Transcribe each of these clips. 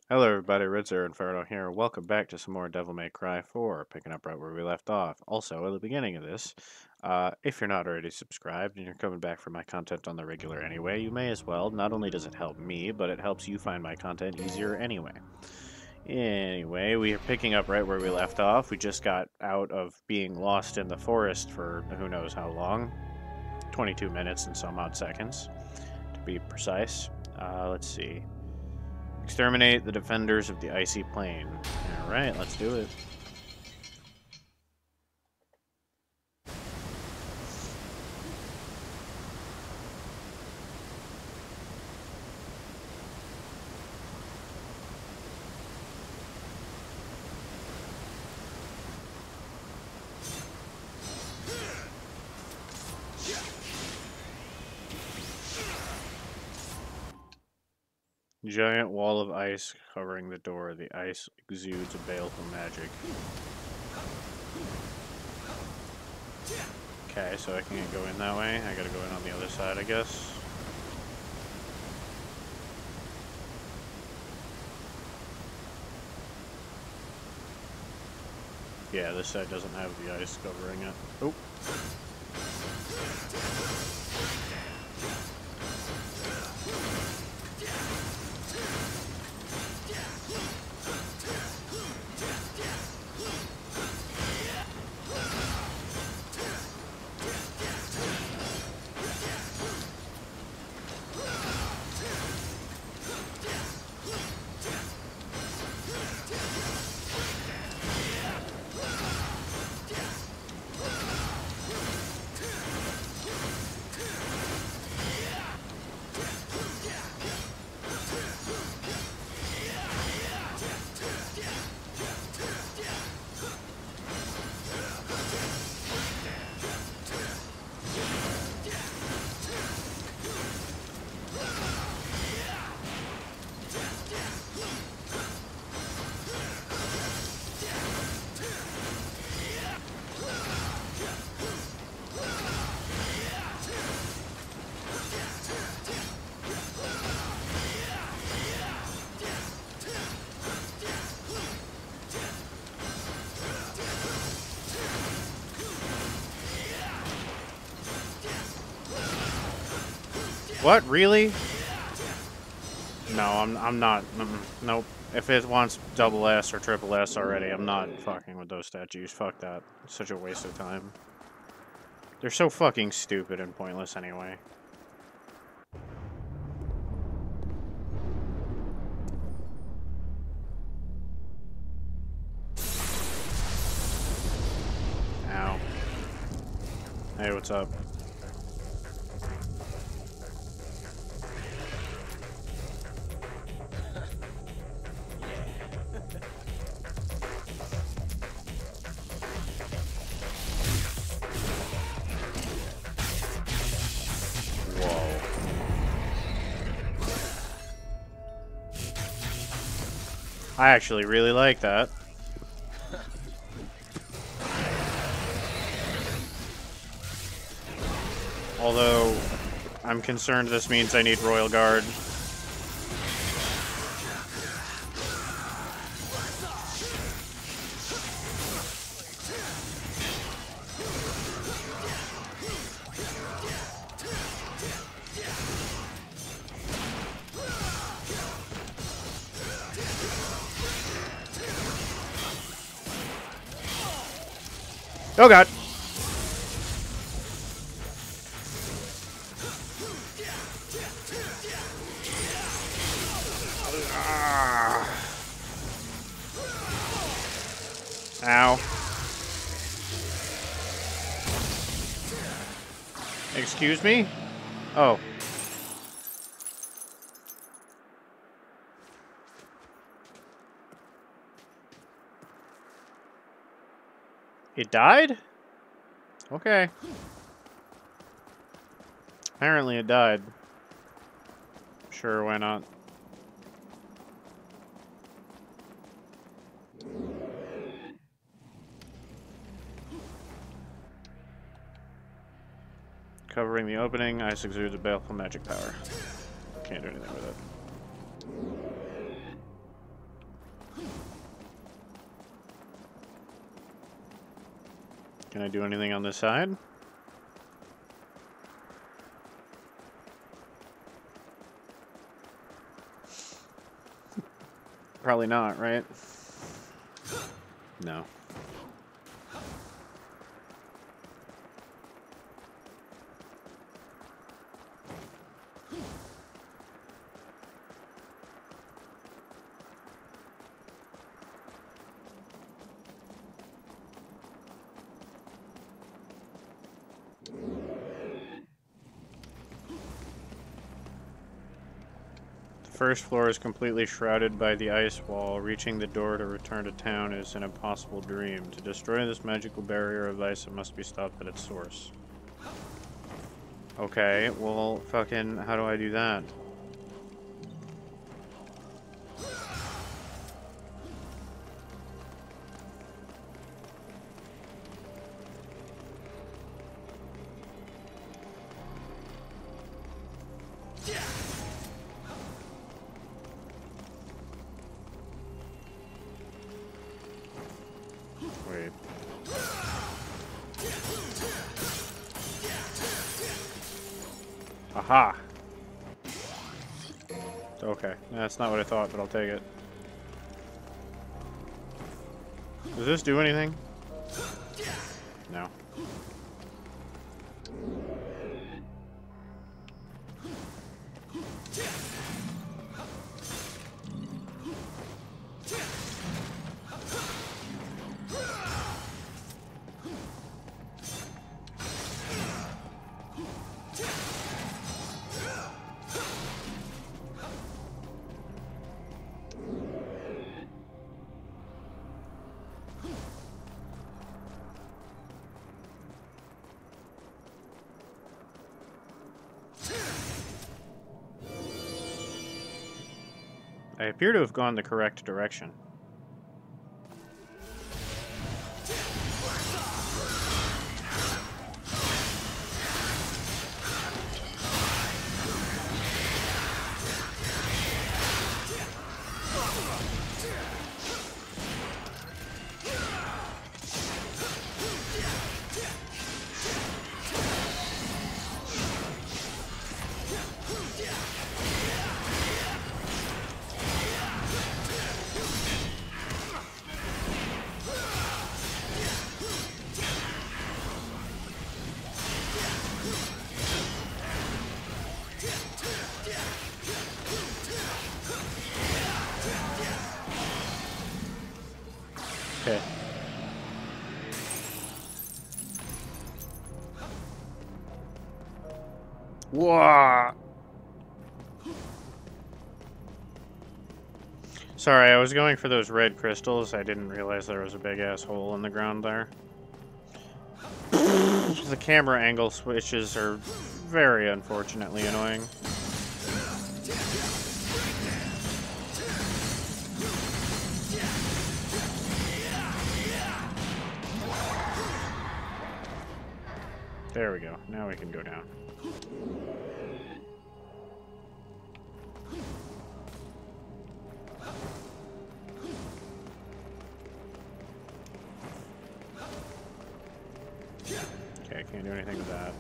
Hello everybody, Ritzer Inferno here. Welcome back to some more Devil May Cry 4, picking up right where we left off. Also, at the beginning of this, if you're not already subscribed and you're coming back for my content on the regular anyway, you may as well. Not only does it help me, but it helps you find my content easier anyway. Anyway, we are picking up right where we left off. We just got out of being lost in the forest for who knows how long. 22 minutes and some odd seconds, to be precise. Let's see. Exterminate the defenders of the icy plain. Alright, let's do it. Giant wall of ice covering the door. The ice exudes a baleful magic. Okay, so I can't go in that way. I gotta go in on the other side, I guess. Yeah, this side doesn't have the ice covering it. Oh. What? Really? No, I'm not. Nope. If it wants double S or triple S already, I'm not fucking with those statues. Fuck that. It's such a waste of time. They're so fucking stupid and pointless anyway. Ow. Hey, what's up? I actually really like that. Although, I'm concerned this means I need Royal Guard. Oh god. Ow. Excuse me? Oh. It died? Okay. Apparently it died. Sure, why not? Covering the opening, ice exudes a baleful magic power. Can't do anything with it. Can I do anything on this side? Probably not, right? No. The first floor is completely shrouded by the ice wall. Reaching the door to return to town is an impossible dream. To destroy this magical barrier of ice, it must be stopped at its source. Okay, well, fucking, how do I do that? Wait. Aha! Okay, that's not what I thought, but I'll take it. Does this do anything? No. I appear to have gone the correct direction. Okay. Whoa! Sorry, I was going for those red crystals. I didn't realize there was a big-ass hole in the ground there. The camera angle switches are very unfortunately annoying. There we go. Now we can go down. Okay, can't do anything with that.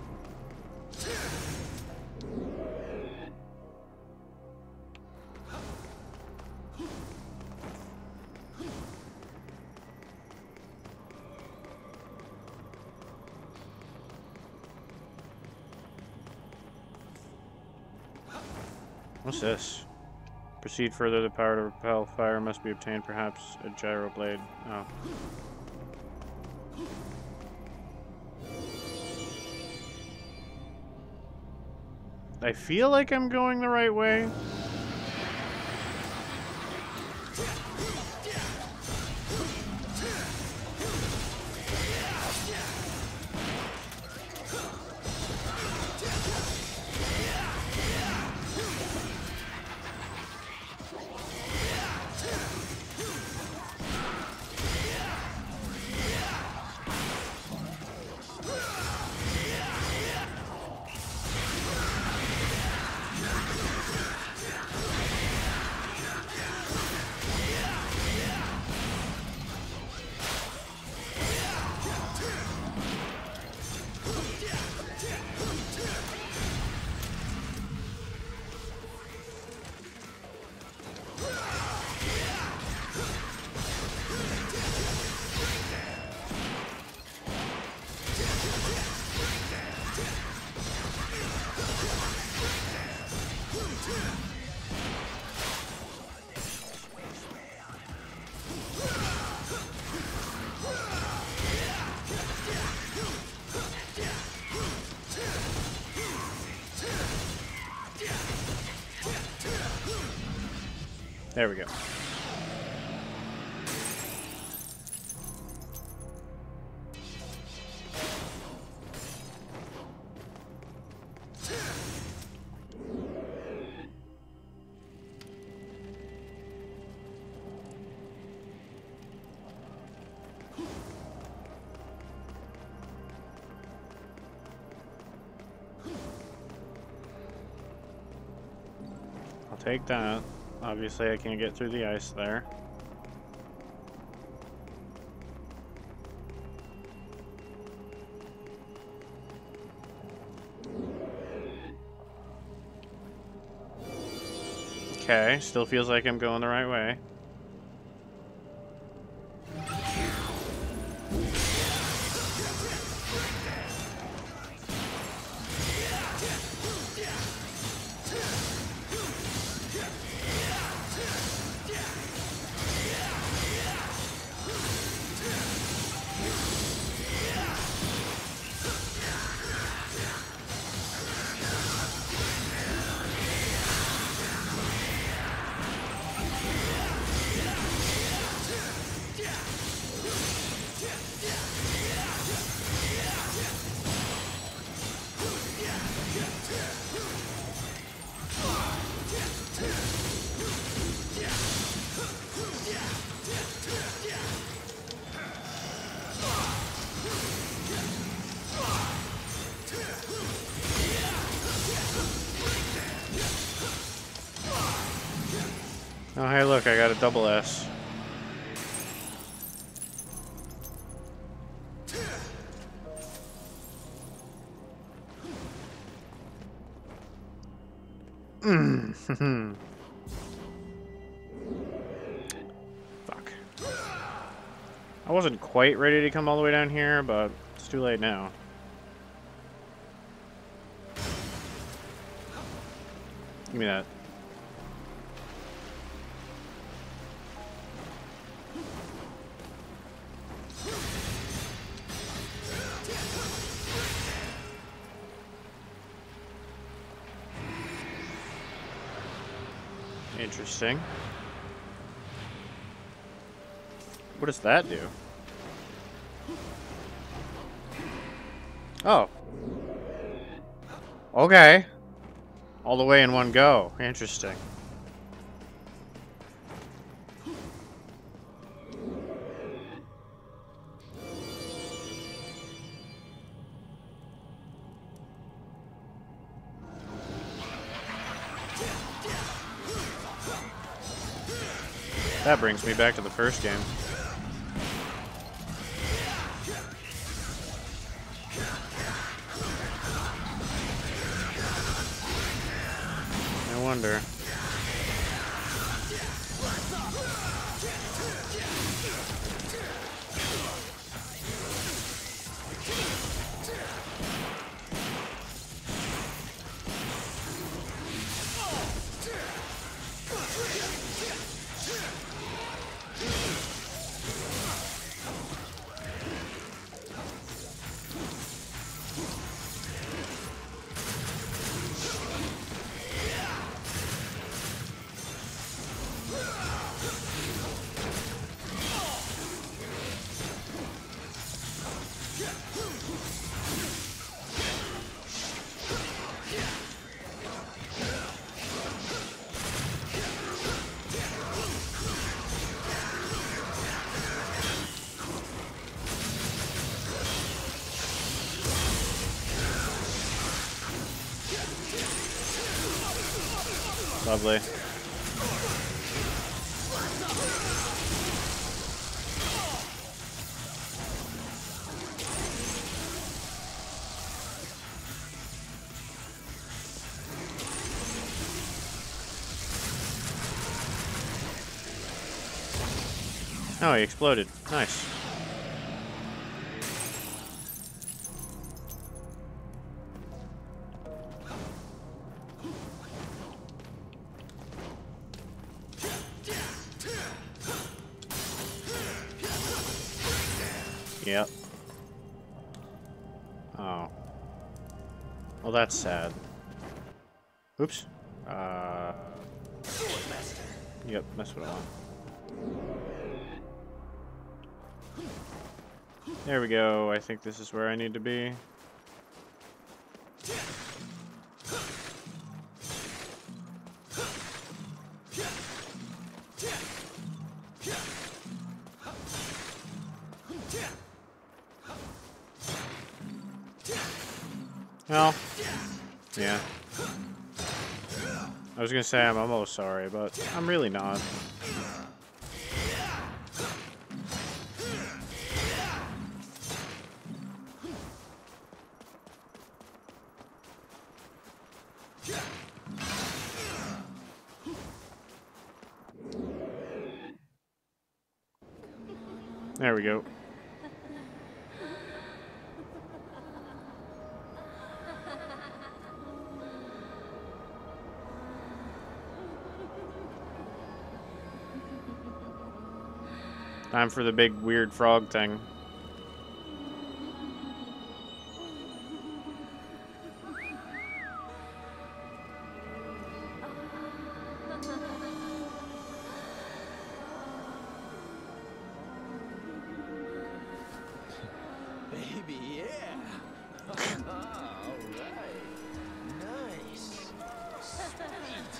What's this? Proceed further, the power to repel fire must be obtained, perhaps a gyro blade. Oh. I feel like I'm going the right way. There we go. I'll take that. Obviously, I can't get through the ice there. Okay, still feels like I'm going the right way. Oh, hey, look, I got a double S. Fuck. I wasn't quite ready to come all the way down here, but it's too late now. Give me that. Interesting. What does that do? Oh. Okay. All the way in one go. Interesting. That brings me back to the first game. No wonder. Lovely. Oh, he exploded. Nice. Yep. Oh. Well, that's sad. Oops. Yep, that's what I want. There we go. I think this is where I need to be. Well, yeah. I was gonna say I'm almost sorry, but I'm really not. There we go. Time for the big weird frog thing. Baby, yeah. All right. Nice. Sweet.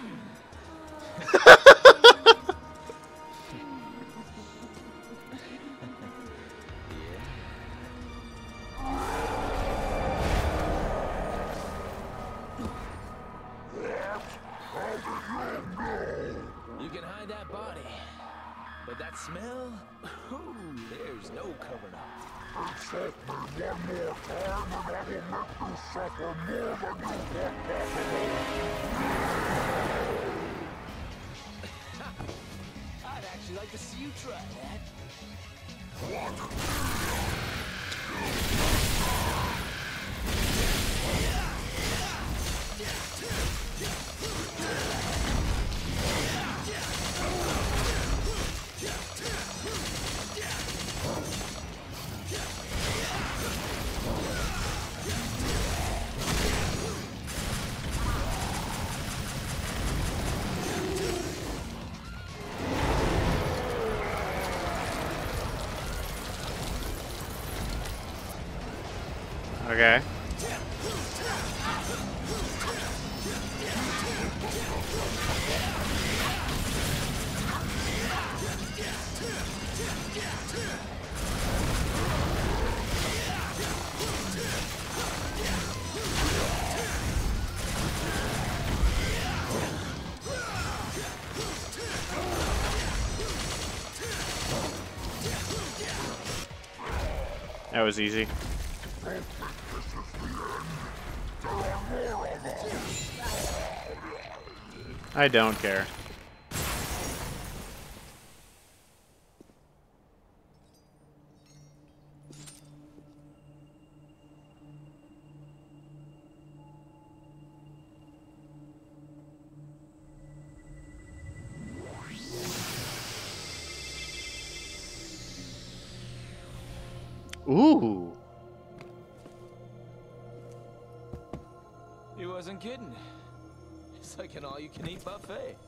You can hide that body, but that smell? Ooh, there's no covering up. Insult me one more time and I will make you suffer more than you want possible. I'd actually like to see you try that. Okay. That was easy. I don't care. Ooh. He wasn't kidding. It's like an all-you-can-eat buffet.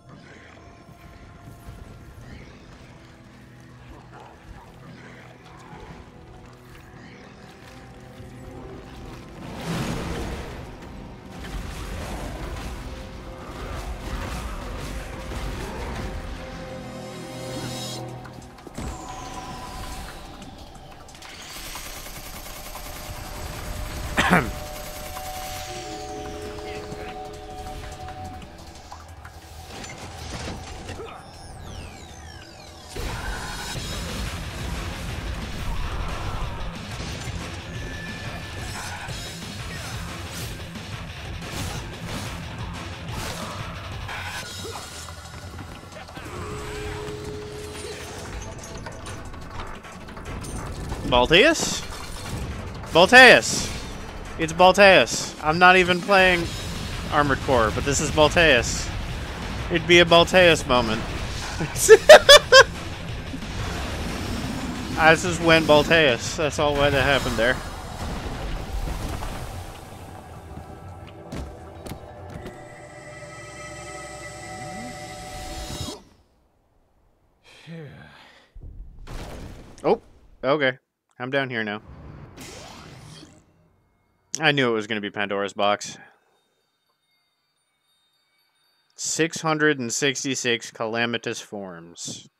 Balteus? Balteus! It's Balteus. I'm not even playing Armored Core, but this is Balteus. It'd be a Balteus moment. I just went Balteus. That's all that happened there. Oh, okay. I'm down here now. I knew it was going to be Pandora's box. 666 calamitous forms.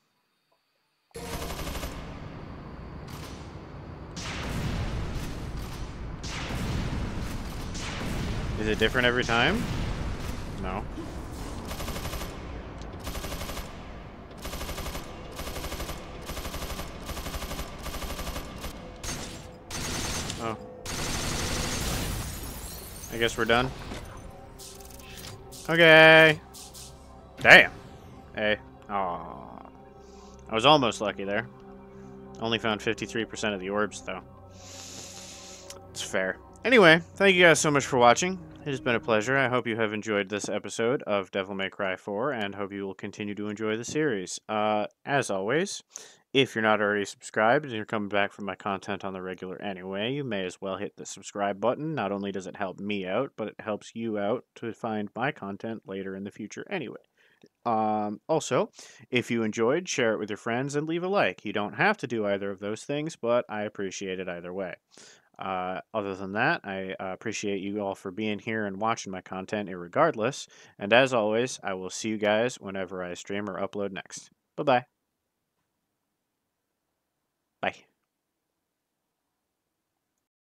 Is it different every time? No. Oh. I guess we're done. Okay. Damn. Hey. Aw. I was almost lucky there. Only found 53% of the orbs, though. It's fair. Anyway, thank you guys so much for watching. It has been a pleasure. I hope you have enjoyed this episode of Devil May Cry 4, and hope you will continue to enjoy the series. As always, if you're not already subscribed and you're coming back from my content on the regular anyway, you may as well hit the subscribe button. Not only does it help me out, but it helps you out to find my content later in the future anyway. Also, if you enjoyed, share it with your friends and leave a like. You don't have to do either of those things, but I appreciate it either way. Other than that, I appreciate you all for being here and watching my content irregardless. And as always, I will see you guys whenever I stream or upload next. Bye-bye. Bye.